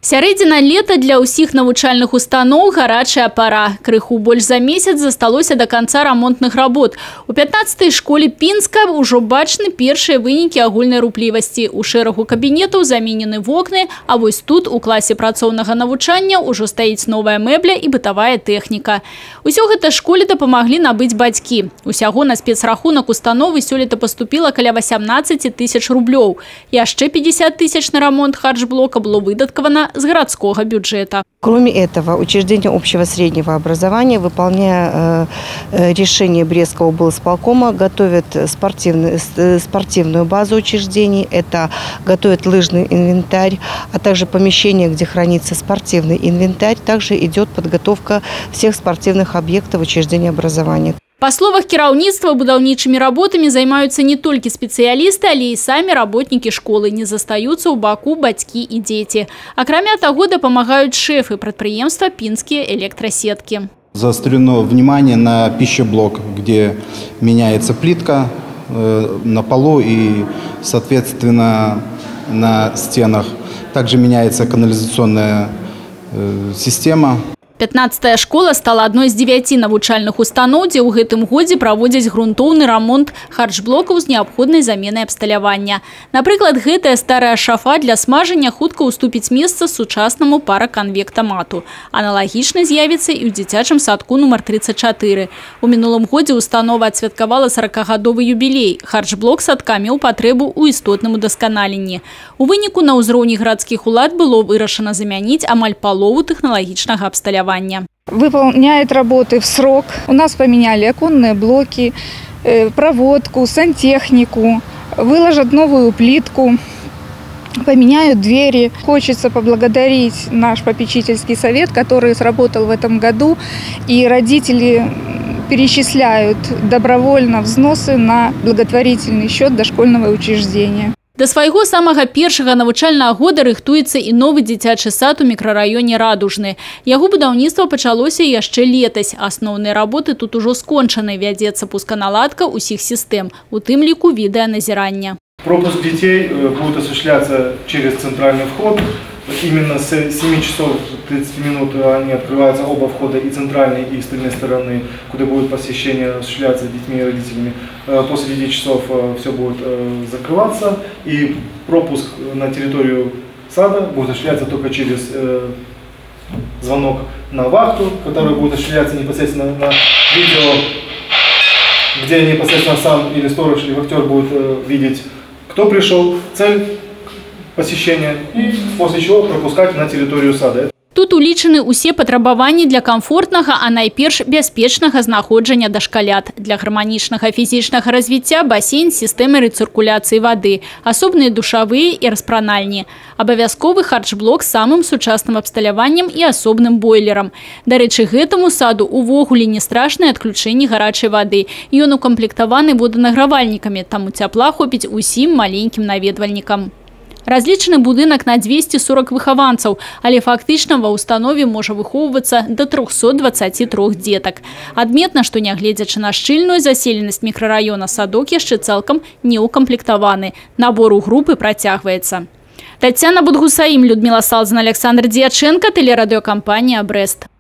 Сярэдзіна лета для ўсіх навучальных устаноў гарачая пара. Крыху больш за месяц засталося до конца рамонтных работ. У 15-й школе Пінска ўжо бачны першыя вынікі агульнай руплівасці. У шэрагу кабінетаў заменены вокны, а вось тут у класе працоўнага навучання ўжо стаіць новая мэбля і бытавая тэхніка. Усё гэта школе дапамаглі набыць бацькі. Усяго на спецрахунак установы сёлета поступила каля 18 тысяч рублёў. Яшчэ 50 тысяч на рамонт харчблока было выдаткавана с городского бюджета. Кроме этого, учреждение общего среднего образования, выполняя решение Брестского облсполкома, готовит спортивную базу учреждений, это готовит лыжный инвентарь, а также помещение, где хранится спортивный инвентарь. Также идет подготовка всех спортивных объектов учреждения образования. По словах кіраўніцтва, будаўнічымі работами займаются не только специалисты, але и сами работники школы. Не застаются у баку бацькі и дети. Акрамя того, помогают шефы предприятия «Пинские электросетки». Заострено внимание на пищеблок, где меняется плитка на полу и, соответственно, на стенах. Также меняется канализационная система. 15-я школа стала одной з 9 навучальных устаноў, дзе ў гэтым годзе праводзяць грунтоўны рамонт харчблокаў з неабходнай заменай абсталявання. Напрыклад, гэтая старая шафа для смажання хутка уступіць месца сучаснаму параканвектамату. Аналагічна з'явіцца і ў дзіцячым садку нумар 34. У мінулым годзе установа адсвяткавала 40-гадовы юбілей. Харчблок садка меў патрэбу ў істотным удасканаленні. У выніку на ўзроўні гарадскіх улад было вырашана замяніць амаль палову тэхналагічнага абсталявання. Выполняет работы в срок. У нас поменяли оконные блоки, проводку, сантехнику, выложат новую плитку, поменяют двери. Хочется поблагодарить наш попечительский совет, который сработал в этом году, и родители перечисляют добровольно взносы на благотворительный счет дошкольного учреждения. До свайго самага першага навучальнага года рыхтуецца і новы дзіцячы сад у мікрараёне Радужны. Яго будаўніцтва пачалося яшчэ летась. Асноўныя работы тут ужо скончаны. Вядзецца пусканаладка ўсіх сістэм, у тым ліку відэаназірання. Пропуск детей будет осуществляться через центральный вход. Именно с 7 часов 30 минут они открываются оба входа, и центральной, и с тыльной стороны, куда будет посещение осуществляться детьми и родителями. После 9 часов все будет закрываться, и пропуск на территорию сада будет осуществляться только через звонок на вахту, который будет осуществляться непосредственно на видео, где непосредственно сам или сторож, или вахтер будет видеть, кто пришел, цель посещения, и после чего пропускать на территорию сада. Тут улічаны ўсе патрабаванні для комфортнага, а найперш бяспечнага знаходжання дашкалят. Для гарманічнага фізічнага развіцця басейн з сістэмай рэцыркуляцыі вады, асобныя душавыя і распранальні. Абавязковы харчблок з самым сучасным абсталяваннем і асобным бойлерам. Дарэчы, гэтаму саду увогуле не страшнае адключэнне гарачай вады. Ён укамплектаваны воданагравальнікамі, таму цяпла хопіць усім маленькім наведвальнікам. Разлічаны будынак на 240 выхаванцаў, але фактычна ва ўстанове можа выхоўвацца да 323 дзетак. Адметна, што нягледзячы на шчыльную заселенасць мікрараёна, садок яшчэ цалкам не укамплектаваны. Набор у групы працягваецца. Тацяна Будгусаім, Людмила Салзан, Александр Дьяченко, телерадиокомпания «Брест».